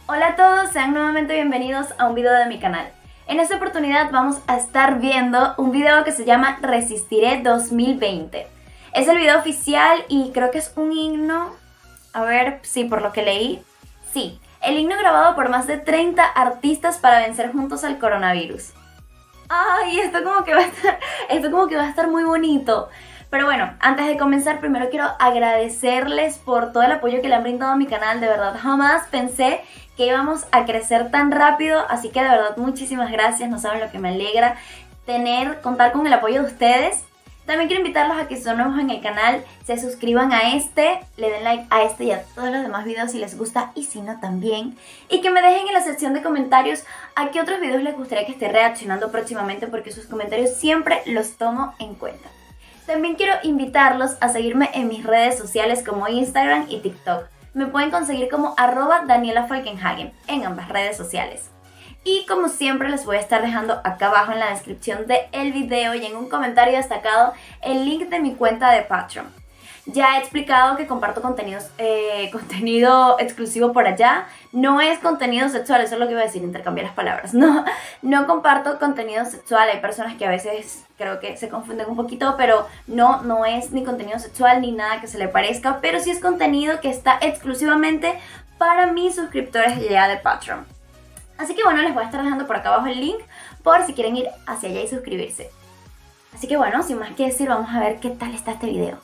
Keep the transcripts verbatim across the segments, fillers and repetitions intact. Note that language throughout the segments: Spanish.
Hola a todos, sean nuevamente bienvenidos a un video de mi canal. En esta oportunidad vamos a estar viendo un video que se llama Resistiré dos mil veinte. Es el video oficial y creo que es un himno, a ver, sí, por lo que leí, sí, el himno grabado por más de treinta artistas para vencer juntos al coronavirus. Ay, esto como que va a estar, esto como que va a estar muy bonito. Pero bueno, antes de comenzar, primero quiero agradecerles por todo el apoyo que le han brindado a mi canal. De verdad, jamás pensé que íbamos a crecer tan rápido, así que de verdad muchísimas gracias. No saben lo que me alegra tener, contar con el apoyo de ustedes. También quiero invitarlos a que si son nuevos en el canal, se suscriban a este, le den like a este y a todos los demás videos si les gusta y si no también. Y que me dejen en la sección de comentarios a qué otros videos les gustaría que esté reaccionando próximamente, porque sus comentarios siempre los tomo en cuenta. También quiero invitarlos a seguirme en mis redes sociales como Instagram y TikTok. Me pueden conseguir como arroba Daniela Falkenhagen en ambas redes sociales. Y como siempre les voy a estar dejando acá abajo en la descripción del video y en un comentario destacado el link de mi cuenta de Patreon. Ya he explicado que comparto contenidos, eh, contenido exclusivo por allá. No es contenido sexual, eso es lo que iba a decir, intercambiar las palabras. No, no comparto contenido sexual. Hay personas que a veces creo que se confunden un poquito, pero no, no es ni contenido sexual ni nada que se le parezca. Pero sí es contenido que está exclusivamente para mis suscriptores ya de Patreon. Así que bueno, les voy a estar dejando por acá abajo el link por si quieren ir hacia allá y suscribirse. Así que bueno, sin más que decir, vamos a ver qué tal está este video.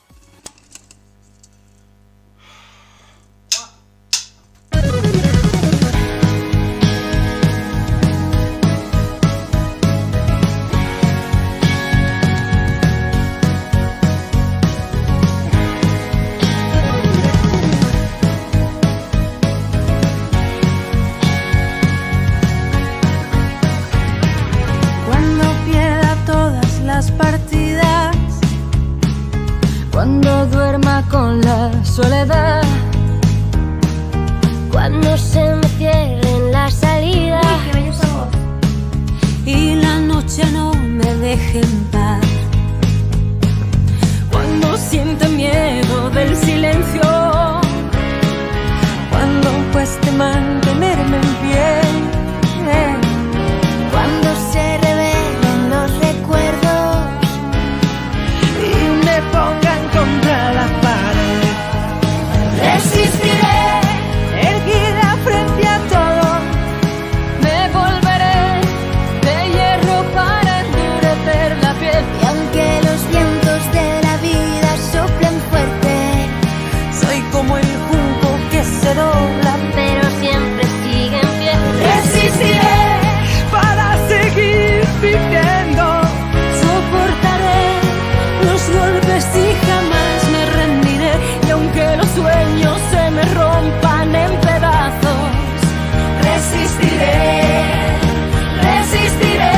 Partidas, cuando duerma con la soledad, cuando se me cierren las salidas y la noche no me deje en paz, cuando sienta miedo del silencio, cuando cueste mantenerme en pie, cuando se revelen los recuerdos pongan contra la pared. Resistiré, erguida frente a todo. Me volveré de hierro para endurecer la piel. Y aunque los vientos de la vida soplen fuerte, soy como el junco que se dobla, pero siempre sigue en pie. Resistiré para seguir viviendo. Soportaré los golpes y jamás me rendiré. Y aunque los sueños se me rompan en pedazos, resistiré, resistiré.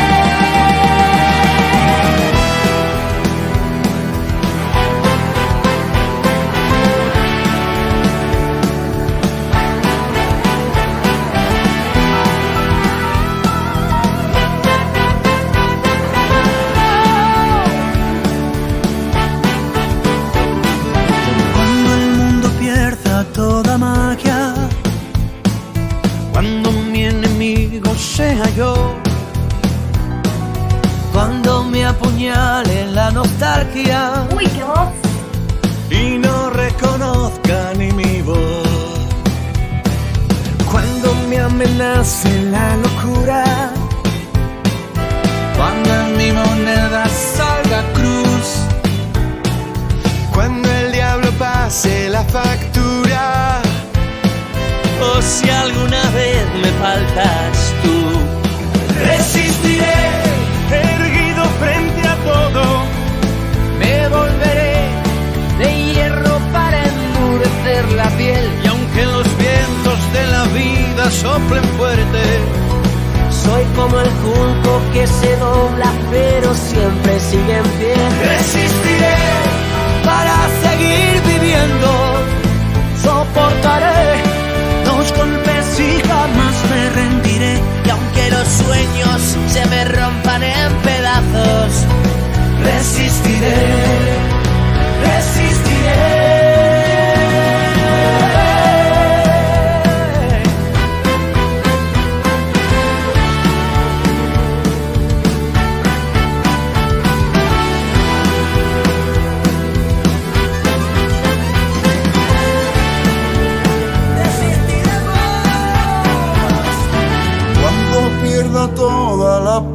Toda magia, cuando mi enemigo sea yo, cuando me apuñale la nostalgia. Uy, qué voz. Y no reconozca ni mi voz, cuando me amenace la locura, cuando en mi moneda salga cruz, cuando el diablo pase la factura, o si alguna vez me faltas tú. Resistiré, erguido frente a todo. Me volveré de hierro para endurecer la piel. Y aunque los vientos de la vida soplen fuerte, soy como el junco que se dobla, pero siempre sigue en pie. Resistiré para seguir viviendo. Soportaré los golpes y jamás me rendiré. Y aunque los sueños se me rompan en pedazos, resistiré, resistiré.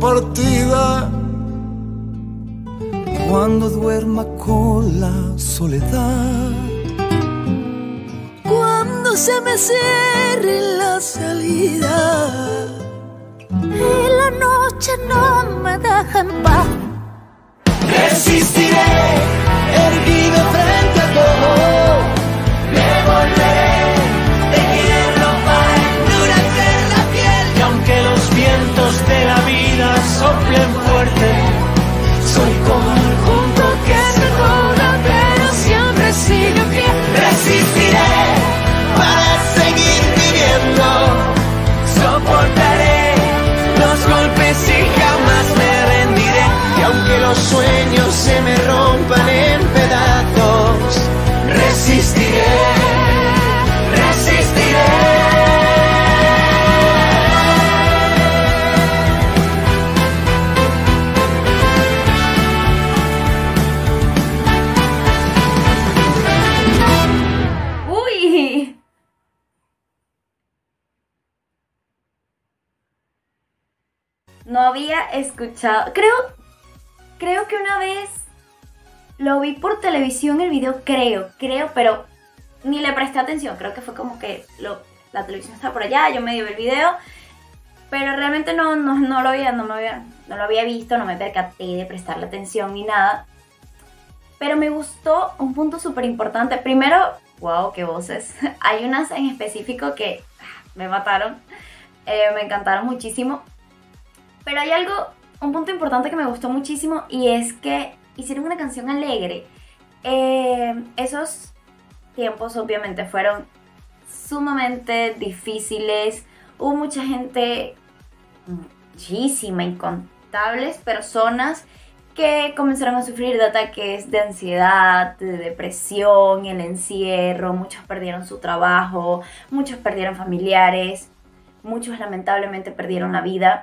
compartida. Cuando duerma con la soledad, cuando se me cierre la salida y la noche no me deja en paz, resistiré erguido frente a todo. Me volveré de hierro para endurecer la piel. Y aunque los vientos de la vida soplen fuerte, soy como el junco que se dobla, pero siempre sigue fiel. Resistiré para seguir viviendo. Soportaré los golpes y jamás me rendiré. Y aunque los sueños se me rompan en pedazos, resistiré, resistiré. No había escuchado, creo, creo que una vez lo vi por televisión el video, creo, creo, pero ni le presté atención. Creo que fue como que lo, la televisión estaba por allá, yo medio vi el video, pero realmente no, no, no, lo había, no, me había, no lo había visto, no me percaté de prestarle atención ni nada. Pero me gustó un punto súper importante. Primero, wow, qué voces. Hay unas en específico que me mataron, eh, me encantaron muchísimo. Pero hay algo, un punto importante que me gustó muchísimo, y es que hicieron una canción alegre. Eh, esos tiempos obviamente fueron sumamente difíciles. Hubo mucha gente, muchísima, incontables personas que comenzaron a sufrir de ataques de ansiedad, de depresión, el encierro. Muchos perdieron su trabajo, muchos perdieron familiares, muchos lamentablemente perdieron la vida.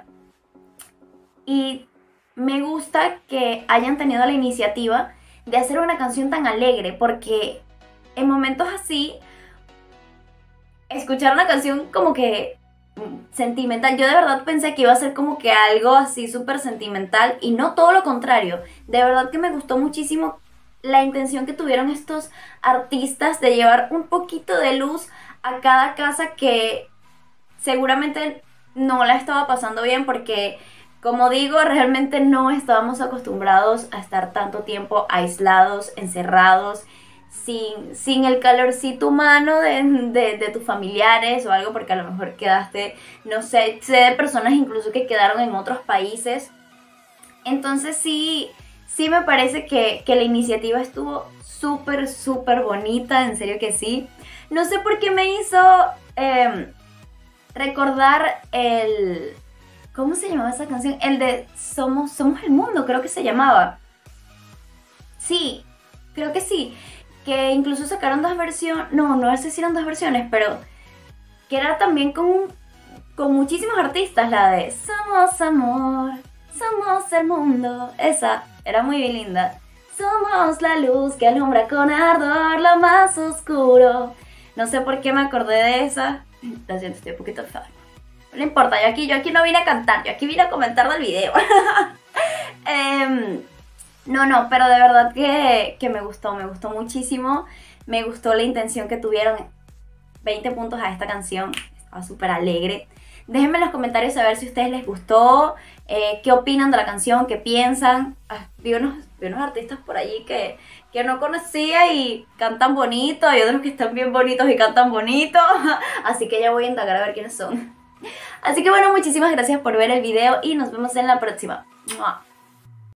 Y me gusta que hayan tenido la iniciativa de hacer una canción tan alegre, porque en momentos así, escuchar una canción como que sentimental, yo de verdad pensé que iba a ser como que algo así súper sentimental, y no, todo lo contrario. De verdad que me gustó muchísimo la intención que tuvieron estos artistas de llevar un poquito de luz a cada casa que seguramente no la estaba pasando bien, porque, como digo, realmente no estábamos acostumbrados a estar tanto tiempo aislados, encerrados, sin, sin el calorcito humano de, de, de tus familiares o algo, porque a lo mejor quedaste, no sé, sé de personas incluso que quedaron en otros países. Entonces sí, sí me parece que, que la iniciativa estuvo súper, súper bonita, en serio que sí. No sé por qué me hizo eh, recordar el... ¿Cómo se llamaba esa canción? El de Somos, Somos el Mundo, creo que se llamaba. Sí, creo que sí. Que incluso sacaron dos versiones. No, no sé si eran dos versiones, pero que era también con, con muchísimos artistas. La de Somos amor, somos el mundo. Esa era muy linda. Somos la luz que alumbra con ardor lo más oscuro. No sé por qué me acordé de esa. Lo siento, estoy un poquito enferma. No importa, yo aquí, yo aquí no vine a cantar, yo aquí vine a comentar del video. um, no, no, pero de verdad que, que me gustó, me gustó muchísimo. Me gustó la intención que tuvieron. veinte puntos a esta canción, estaba súper alegre. Déjenme en los comentarios saber si a ustedes les gustó, eh, qué opinan de la canción, qué piensan. Ah, vi, unos, vi unos artistas por allí que, que no conocía y cantan bonito, hay otros que están bien bonitos y cantan bonito. Así que ya voy a indagar a ver quiénes son. Así que bueno, muchísimas gracias por ver el video y nos vemos en la próxima. ¡Mua!